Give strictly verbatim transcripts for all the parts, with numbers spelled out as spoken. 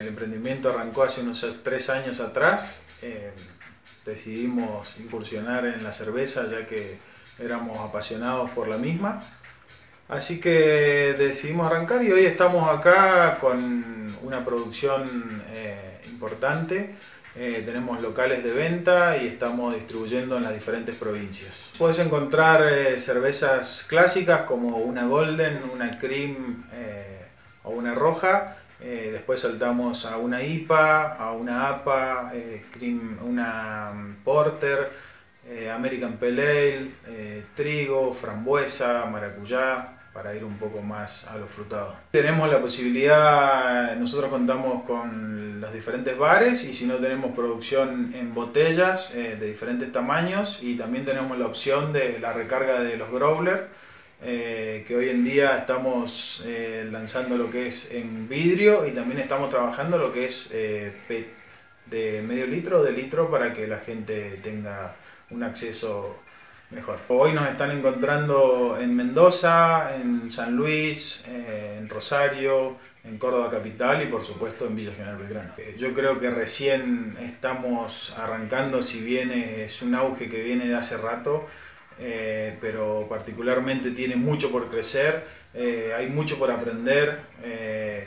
El emprendimiento arrancó hace unos tres años atrás. Eh, decidimos incursionar en la cerveza ya que éramos apasionados por la misma. Así que decidimos arrancar y hoy estamos acá con una producción eh, importante. Eh, tenemos locales de venta y estamos distribuyendo en las diferentes provincias. Puedes encontrar eh, cervezas clásicas como una Golden, una Cream eh, o una Roja. Eh, después saltamos a una I P A, a una A P A, eh, cream, una Porter, eh, American Pale Ale, eh, trigo, frambuesa, maracuyá, para ir un poco más a lo frutado. Tenemos la posibilidad, nosotros contamos con los diferentes bares y si no tenemos producción en botellas eh, de diferentes tamaños, y también tenemos la opción de la recarga de los growlers, eh, que hoy en día estamos eh, lanzando lo que es en vidrio y también estamos trabajando lo que es eh, P E T de medio litro o de litro para que la gente tenga un acceso mejor. Hoy nos están encontrando en Mendoza, en San Luis, eh, en Rosario, en Córdoba capital y por supuesto en Villa General Belgrano. Yo creo que recién estamos arrancando, si bien es un auge que viene de hace rato, eh, pero particularmente tiene mucho por crecer, eh, hay mucho por aprender eh,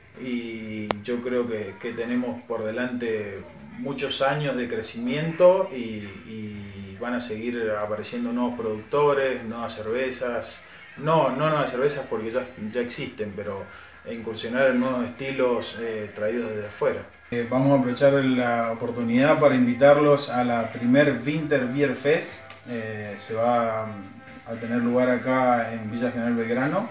y yo creo que, que tenemos por delante muchos años de crecimiento y, y van a seguir apareciendo nuevos productores, nuevas cervezas, no, no nuevas cervezas porque ya, ya existen, pero incursionar en nuevos estilos eh, traídos desde afuera. Eh, vamos a aprovechar la oportunidad para invitarlos a la primer Winter Beer Fest. Eh, se va a tener lugar acá en Villa General Belgrano.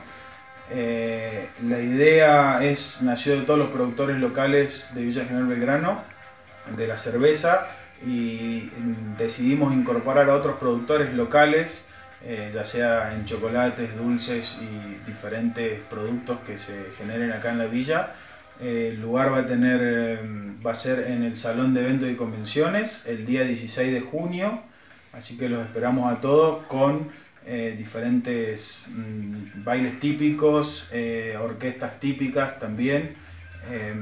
Eh, la idea es, nació de todos los productores locales de Villa General Belgrano, de la cerveza, y decidimos incorporar a otros productores locales, eh, ya sea en chocolates, dulces y diferentes productos que se generen acá en la villa. Eh, el lugar va a tener, va a ser en el Salón de Eventos y Convenciones el día dieciséis de junio, así que los esperamos a todos con eh, diferentes mmm, bailes típicos, eh, orquestas típicas también. Eh,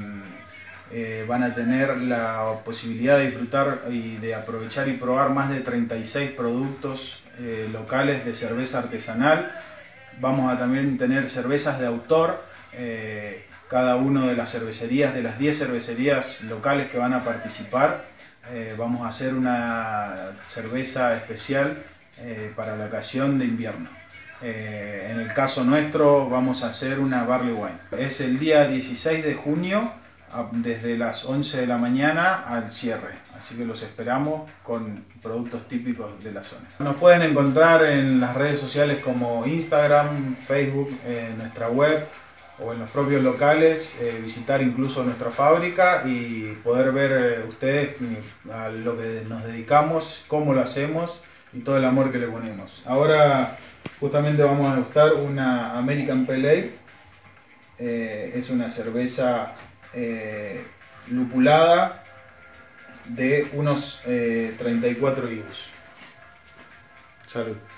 Eh, van a tener la posibilidad de disfrutar y de aprovechar y probar más de treinta y seis productos eh, locales de cerveza artesanal. Vamos a también tener cervezas de autor, eh, cada una de las cervecerías, de las diez cervecerías locales que van a participar, eh, vamos a hacer una cerveza especial eh, para la ocasión de invierno. Eh, en el caso nuestro vamos a hacer una Barley Wine. Es el día dieciséis de junio, desde las once de la mañana al cierre, así que los esperamos con productos típicos de la zona. Nos pueden encontrar en las redes sociales como Instagram, Facebook, en nuestra web o en los propios locales, eh, visitar incluso nuestra fábrica y poder ver eh, ustedes a lo que nos dedicamos, cómo lo hacemos y todo el amor que le ponemos. Ahora justamente vamos a degustar una American Pale Ale, eh, es una cerveza Eh, lupulada de unos eh, treinta y cuatro I B Us. Salud.